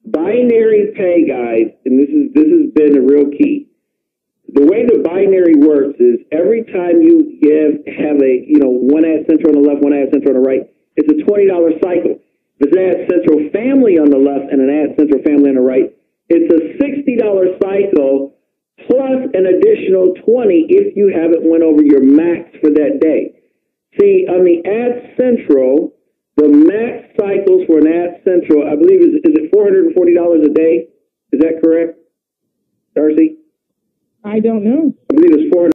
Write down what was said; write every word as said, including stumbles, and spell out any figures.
binary pay, guys, and this is this has been a real key. The way the binary works is every time you give have a you know one ad central on the left, one ad central on the right, it's a twenty dollar cycle. If it's an ad central family on the left and an ad central family on the right, it's a sixty dollar cycle plus an additional twenty if you haven't went over your max for that day. See, on the ad central, the max cycles for an ad central, I believe, is, is it four hundred forty dollars a day? Is that correct, Darcy? I don't know. I believe it's four hundred.